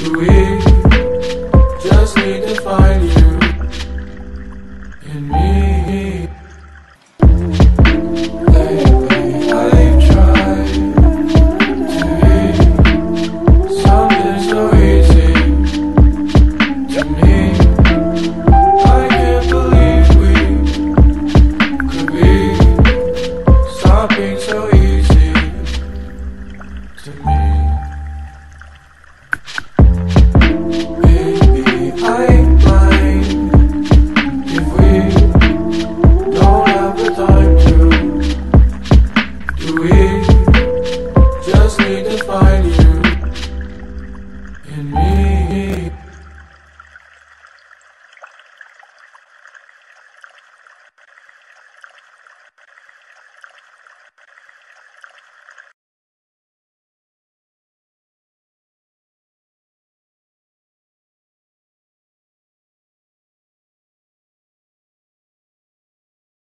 we just need to find you in me. Lately I've tried to be something so easy to me. I can't believe we could be stopping so easy to me.